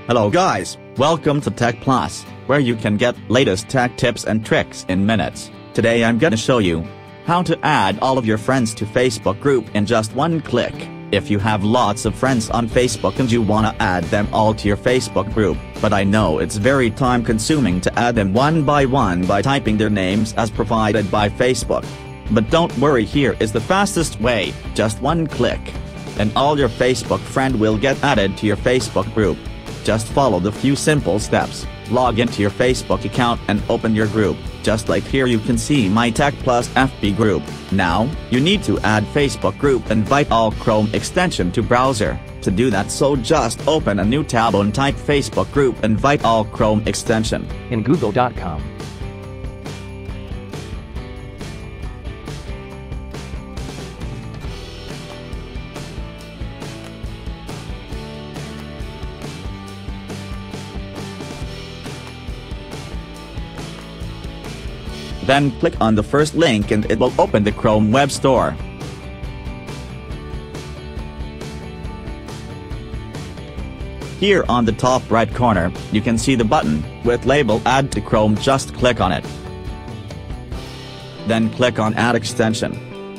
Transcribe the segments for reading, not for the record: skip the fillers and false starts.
Hello guys, welcome to Tech Plus, where you can get latest tech tips and tricks in minutes. Today I'm gonna show you how to add all of your friends to Facebook group in just one click. If you have lots of friends on Facebook and you wanna add them all to your Facebook group, but I know it's very time consuming to add them one by one by typing their names as provided by Facebook. But don't worry, here is the fastest way, just one click. And all your Facebook friend will get added to your Facebook group. Just follow the few simple steps, log into your Facebook account and open your group, just like here you can see my Tech Plus FB group. Now, you need to add Facebook group invite all Chrome extension to browser. To do that, so just open a new tab and type Facebook group invite all Chrome extension in google.com. Then click on the first link and it will open the Chrome Web Store. Here on the top right corner, you can see the button with label Add to Chrome. Just click on it. Then click on Add Extension.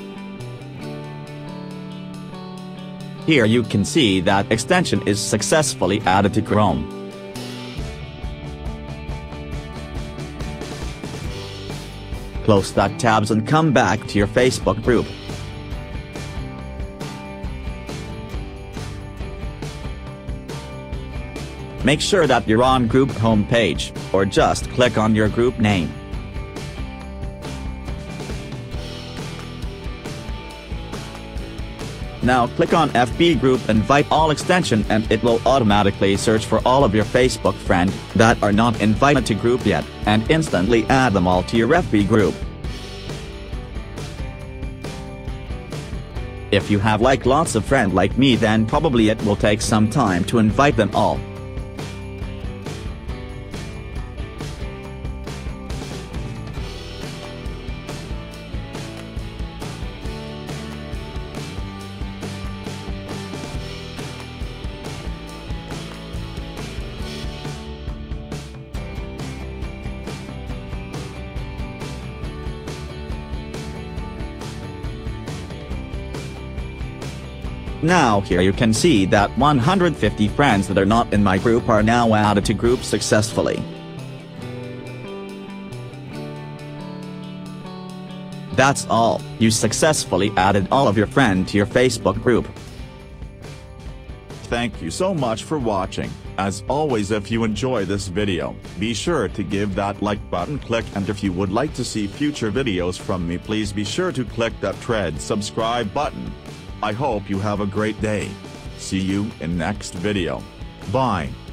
Here you can see that extension is successfully added to Chrome. Close that tabs and come back to your Facebook group. Make sure that you're on group homepage, or just click on your group name. Now click on FB group invite all extension and it will automatically search for all of your Facebook friends that are not invited to group yet, and instantly add them all to your FB group. If you have lots of friends like me, then probably it will take some time to invite them all. Now here you can see that 150 friends that are not in my group are now added to group successfully. That's all, you successfully added all of your friends to your Facebook group. Thank you so much for watching. As always, if you enjoy this video, be sure to give that like button click, and if you would like to see future videos from me, please be sure to click that red subscribe button. I hope you have a great day. See you in next video. Bye.